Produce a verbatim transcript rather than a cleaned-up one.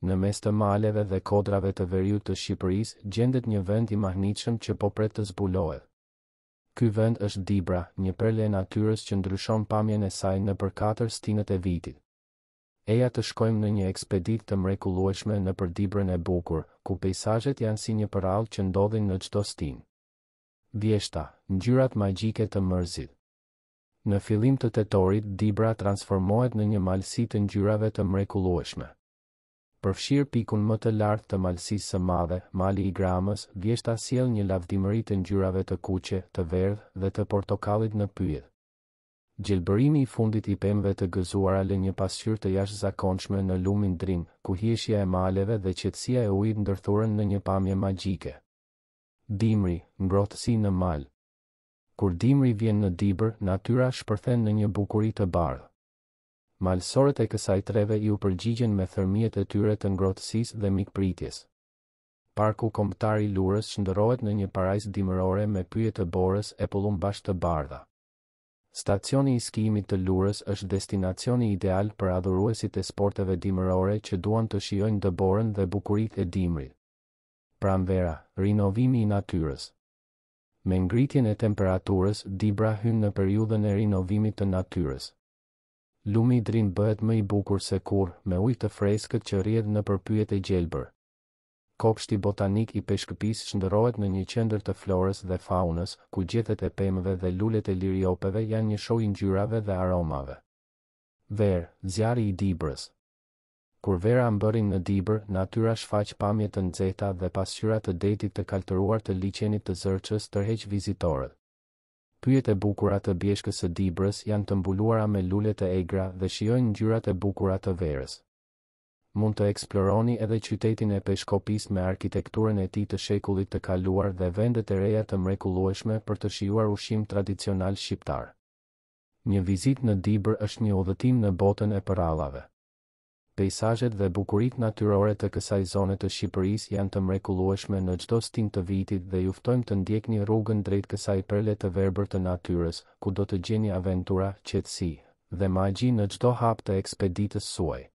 Në mes të maleve dhe kodrave të veriut të Shqipërisë gjendet një vend i mahnitshëm që po pret të zbulohet. Ky vend është Dibra, një perle e natyrës që ndryshon pamjen e saj nëpër katër stinët e vitit. Eja të shkojmë në një ekspeditë të mrekullueshme nëpër Dibrën e bukur, ku peizazhet janë si një përrall që ndodhin në çdo stinë. Vjeshta, ngjyrat magjike të mërzit. Në fillim të tetorit, Dibra transformohet në një malsi të ngjyrave të mrekullueshme. Përfshir pikun më të lartë të malësisë së madhe, mali i gramës, vjeshta sjell një lavdimëri të ngjyrave të kuqe, të verdhë dhe të portokallit në pyjet. Gjelbërimi i fundit i pemëve të gëzuara lë një pasqyrë të jashtëzakonshme në lumin drim, ku hieshja e maleve dhe qetësia e ujit ndërthuren në një pamje magjike. Dimri, ngrohtësi në mal. Kur dimri vjen në Dibër, natyra shpërthen në një bukuri të bardhë. Malësorët e kësaj treve ju përgjigjen me thërmjet e tyre të ngrohtësisë dhe mikpritjes. Parku kombëtar i Lurës shndërrohet në një parajsë dimërore me pyje të borës e pullumbash të bardha. Stacioni i skijimit të Lurës është destinacioni ideal për adhuruesit e sporteve dimërore që duan të shijojnë dëborën dhe bukuritë e dimrit. Pranvera, rinovimi i natyrës. Me ngritjen e temperaturës, Dibra hyn në periudhën e rinovimit të natyrës. Lumi i drim bëhet më i bukur se kurrë, me ujë të freskët që rrjedh nëpër pyjet e gjelbër. Kopshti botanik i peshkëpisë shndërrohet në një qendër të florës dhe faunës, ku gjethet e pemëve dhe lulet e liriopeve janë një shoh i ngjyrave dhe aromave. Verë, zjarri i Dibrës. Kur vera mbërrin në Dibër, natyra shfaq pamje të nxehta dhe pasqyra të detit të kaltëruar të liçenit të Zërçës tërheq vizitorët. Pyjet e bukura të bjeshkës së Dibrës janë të mbuluara me lule të egra dhe shijojnë ngjyrat e bukura të verës. Mund të eksploroni edhe qytetin e peshkopisë me arkitekturën e tij të shekullit të kaluar dhe vendet e reja të mrekullueshme për të shijuar ushqim tradicional shqiptar. Një vizitë në Dibër është një udhëtim në botën e përrallave. Peizazhet dhe bukuritë natyrore të kësaj zone të Shqipërisë janë të mrekullueshme në çdo stinë të vitit dhe ju ftojmë të ndjekni rrugën drejt kësaj perle të verbër të natyrës, ku do të gjeni aventura, qetësi dhe magji në çdo hap të ekspeditës suaj.